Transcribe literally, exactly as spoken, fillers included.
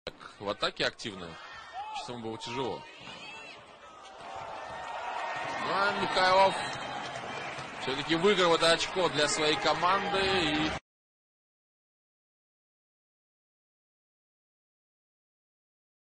в атаке активно. Сейчас ему было тяжело. Ну, а Михайлов все-таки выиграл это очко для своей команды. И